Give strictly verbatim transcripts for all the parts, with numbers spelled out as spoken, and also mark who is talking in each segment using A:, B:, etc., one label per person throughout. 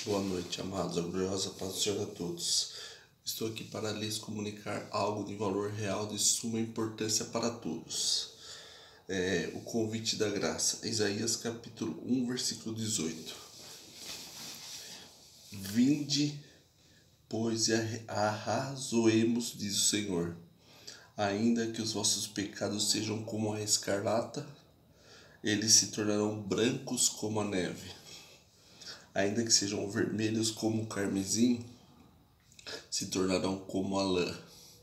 A: Boa noite, amados. A gloriosa paz do Senhor a todos. Estou aqui para lhes comunicar algo de valor real de suma importância para todos. É, o convite da graça. Isaías capítulo um, versículo dezoito. Vinde, pois, e arrazoemos, diz o Senhor. Ainda que os vossos pecados sejam como a escarlata, eles se tornarão brancos como a neve. Ainda que sejam vermelhos como o carmesim, se tornarão como a lã.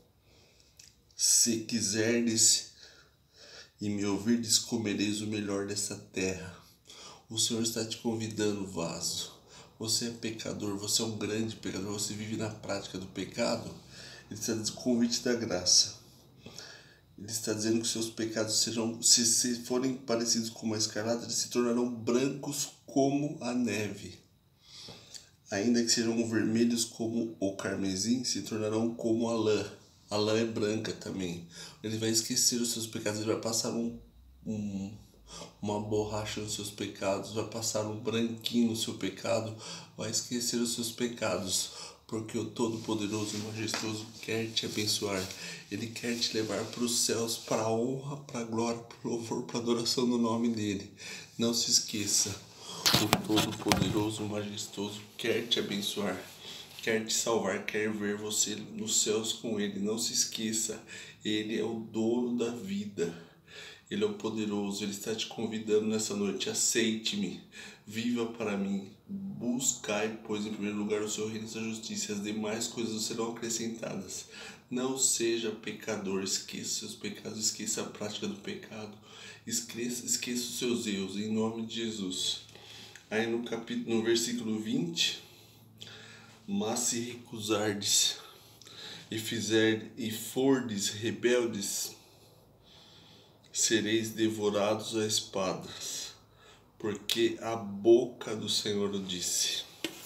A: Se quiserdes e me ouvirdes, comereis o melhor dessa terra. O Senhor está te convidando, vaso. Você é pecador, você é um grande pecador, você vive na prática do pecado. Ele está dizendo o convite da graça. Ele está dizendo que seus pecados serão, se, se forem parecidos com a escarlata, eles se tornarão brancos como a neve. Ainda que sejam vermelhos como o carmesim, se tornarão como a lã. A lã é branca também. Ele vai esquecer os seus pecados, ele vai passar um, um, uma borracha nos seus pecados, vai passar um branquinho no seu pecado, vai esquecer os seus pecados. Porque o Todo-Poderoso e Majestoso quer te abençoar. Ele quer te levar para os céus, para a honra, para a glória, para o louvor, para a adoração do nome dele. Não se esqueça. O Todo-Poderoso, Majestoso quer te abençoar, quer te salvar, quer ver você nos céus com Ele. Não se esqueça, Ele é o dono da vida, Ele é o poderoso. Ele está te convidando nessa noite. Aceite-me, viva para mim, buscai, pois, em primeiro lugar o seu reino e a sua justiça, as demais coisas serão acrescentadas. Não seja pecador, esqueça seus pecados, esqueça a prática do pecado, esqueça, esqueça os seus erros, em nome de Jesus. Aí no capítulo, no versículo vinte, mas se recusardes e fizer e fordes rebeldes, sereis devorados a espadas, porque a boca do Senhor o disse.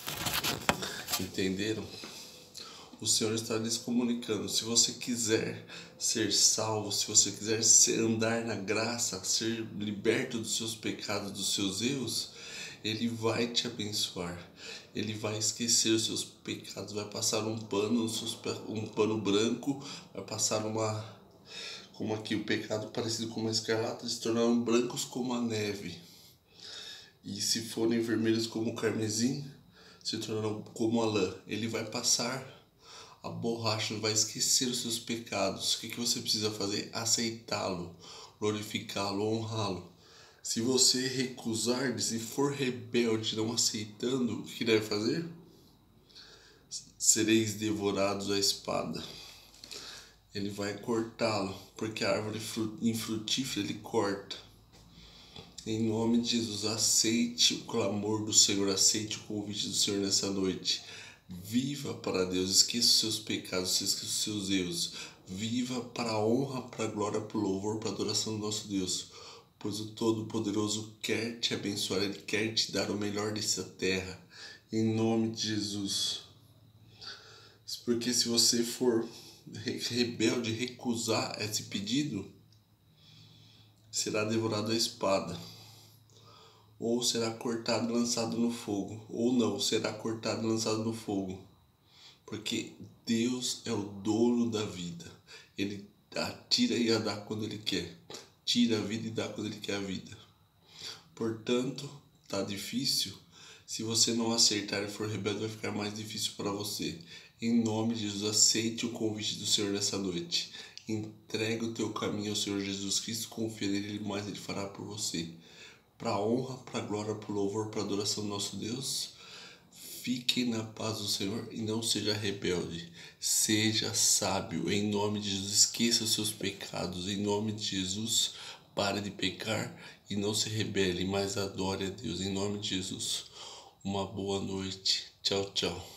A: Entenderam? O Senhor está lhes comunicando. Se você quiser ser salvo, se você quiser ser, andar na graça, ser liberto dos seus pecados, dos seus erros, Ele vai te abençoar. Ele vai esquecer os seus pecados, vai passar um pano, um pano branco, vai passar uma, como aqui o pecado parecido com uma escarlata, se tornarão brancos como a neve. E se forem vermelhos como o carmesim, se tornarão como a lã. Ele vai passar a borracha, vai esquecer os seus pecados. O que, que você precisa fazer? Aceitá-lo, glorificá-lo, honrá-lo. Se você recusar, se for rebelde, não aceitando, o que deve fazer? Sereis devorados à espada. Ele vai cortá-lo, porque a árvore infrutífera ele corta. Em nome de Jesus, aceite o clamor do Senhor, aceite o convite do Senhor nessa noite. Viva para Deus, esqueça os seus pecados, esqueça os seus erros. Viva para a honra, para a glória, para o louvor, para a adoração do nosso Deus. Pois o Todo-Poderoso quer te abençoar, Ele quer te dar o melhor dessa terra. Em nome de Jesus. Porque se você for rebelde, recusar esse pedido, será devorado à espada. Ou será cortado e lançado no fogo. Ou não, será cortado e lançado no fogo. Porque Deus é o dono da vida. Ele atira e a dá quando Ele quer. Tira a vida e dá quando Ele quer a vida. Portanto, tá difícil. Se você não acertar e for rebelde, vai ficar mais difícil para você. Em nome de Jesus, aceite o convite do Senhor nessa noite. Entrega o teu caminho ao Senhor Jesus Cristo. Confia nele, mais Ele fará por você. Para a honra, para a glória, para o louvor, para a adoração do nosso Deus. Fique na paz do Senhor e não seja rebelde. Seja sábio. Em nome de Jesus, esqueça os seus pecados. Em nome de Jesus, pare de pecar e não se rebele, mas adore a Deus. Em nome de Jesus, uma boa noite. Tchau, tchau.